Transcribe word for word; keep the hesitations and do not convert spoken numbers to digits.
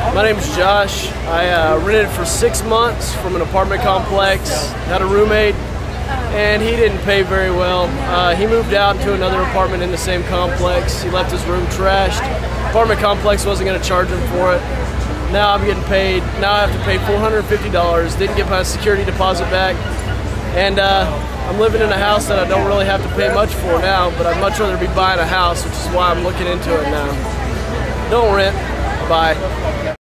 My name's Josh. I uh, rented for six months from an apartment complex, had a roommate, and he didn't pay very well. Uh, he moved out to another apartment in the same complex. He left his room trashed. Apartment complex wasn't going to charge him for it. Now I'm getting paid. Now I have to pay four hundred fifty dollars. Didn't get my security deposit back. And uh, I'm living in a house that I don't really have to pay much for now, but I'd much rather be buying a house, which is why I'm looking into it now. Don't rent. Bye.